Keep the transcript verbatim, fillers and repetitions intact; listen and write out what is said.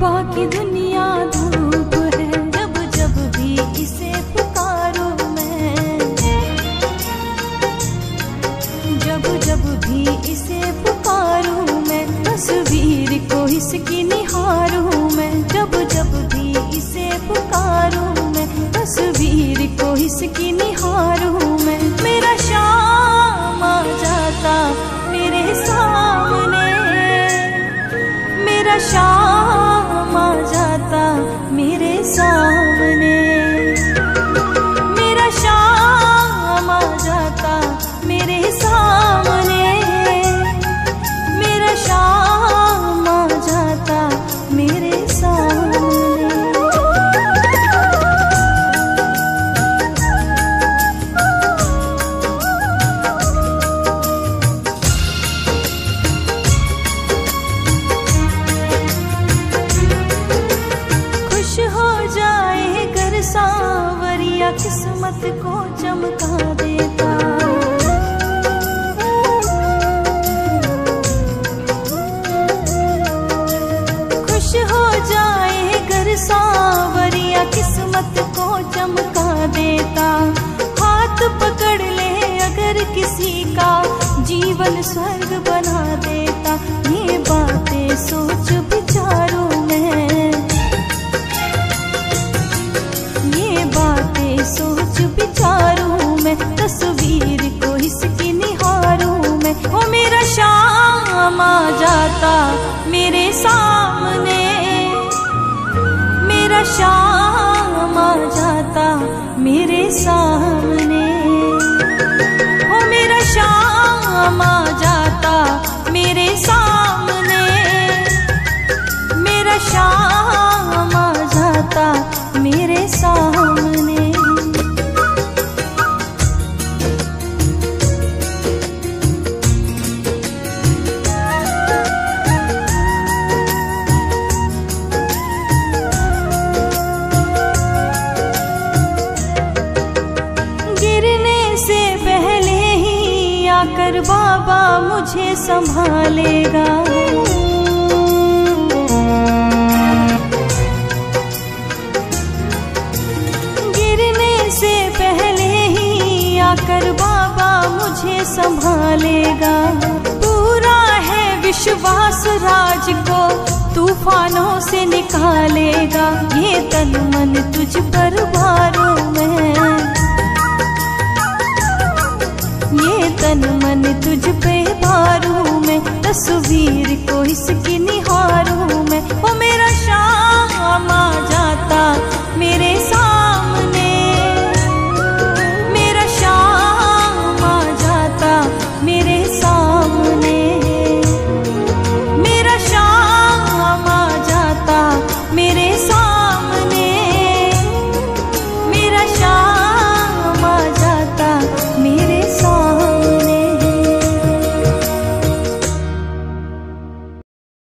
बाकी दुनिया धूप है, जब जब भी इसे पुकारूं मैं, जब जब भी इसे पुकारूं मैं, तस्वीर को इसकी निहारूं मैं, जब जब भी इसे पुकारूं मैं, तस्वीर को इसकी निहारूं मैं। मेरा शाम आ जाता मेरे सामने, मेरा शाम आ जाता मेरे सामने, मेरा शाम आ जाता मेरे सामने, मेरा शाम आ जाता मेरे सामने। खुश हो जाए घर सांवरिया, किस्मत को चमका देता, खुश हो जाए घर सांवरिया, किस्मत को चमका देता। हाथ पकड़ ले अगर किसी का, जीवन स्वर्ग बना देता। ये बातें सोच विचारूं मैं, ये बातें सोच विचारूं मैं, तस्वीर को इसकी निहारूं मैं। ओ मेरा शाम आ जाता मेरे सामने, मेरा शाम आ जाता मेरे सामने, ओ मेरा शाम आ जाता मेरे सामने, मेरा शाम आ जाता मेरे सामने। गिरने से पहले ही आकर बाबा मुझे संभालेगा, से पहले ही आकर बाबा मुझे संभालेगा। पूरा है विश्वास राज को तूफानों से निकालेगा। ये तन मन तुझ पर वारूं मैं, ये तन मन तुझ पे वारूं मैं, तस्वीर को इसकी निहारूं मैं। ओ मेरा शाम आ जाता मेरे सामने,